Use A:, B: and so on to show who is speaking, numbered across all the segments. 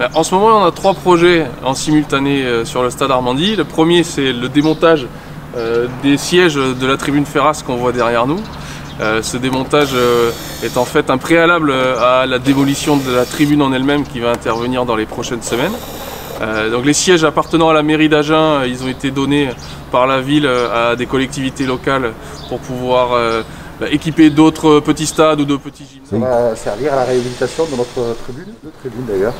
A: En ce moment, on a 3 projets en simultané sur le stade Armandie. Le premier, c'est le démontage des sièges de la tribune Ferras qu'on voit derrière nous. Ce démontage est en fait un préalable à la démolition de la tribune en elle-même qui va intervenir dans les prochaines semaines. Donc les sièges appartenant à la mairie d'Agen, ils ont été donnés par la ville à des collectivités locales pour pouvoir équiper d'autres petits stades ou de petits gymnases.
B: Ça va servir à la réhabilitation de notre tribune, d'ailleurs.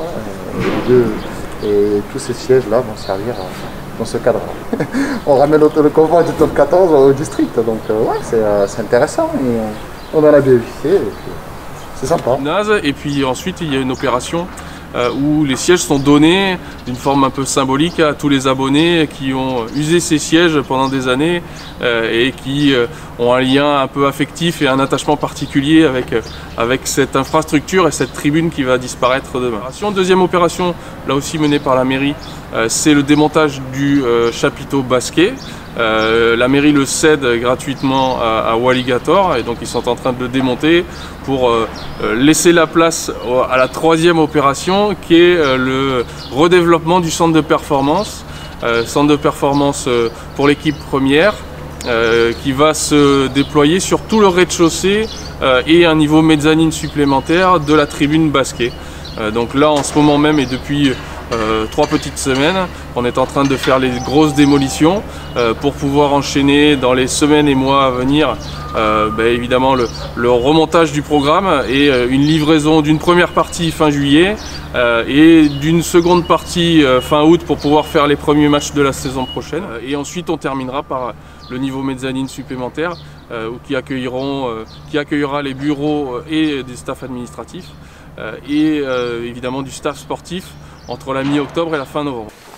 B: Et tous ces sièges-là vont servir dans ce cadre-là. On ramène le convoi du top 14 au district, donc ouais, c'est intéressant. Et on en a bénéficié, c'est sympa.
A: Et puis ensuite, il y a une opération où les sièges sont donnés d'une forme un peu symbolique à tous les abonnés qui ont usé ces sièges pendant des années et qui ont un lien un peu affectif et un attachement particulier avec cette infrastructure et cette tribune qui va disparaître demain. Deuxième opération, là aussi menée par la mairie, c'est le démontage du chapiteau basquet. La mairie le cède gratuitement à Walligator et donc ils sont en train de le démonter pour laisser la place à la troisième opération qui est le redéveloppement du centre de performance. Centre de performance pour l'équipe première qui va se déployer sur tout le rez-de-chaussée et un niveau mezzanine supplémentaire de la tribune basket. Donc là en ce moment même et depuis 3 petites semaines, on est en train de faire les grosses démolitions pour pouvoir enchaîner dans les semaines et mois à venir évidemment le remontage du programme et une livraison d'une première partie fin juillet et d'une seconde partie fin août pour pouvoir faire les premiers matchs de la saison prochaine. Et ensuite on terminera par le niveau mezzanine supplémentaire qui accueillera les bureaux et des staffs administratifs et évidemment du staff sportif entre la mi-octobre et la fin novembre.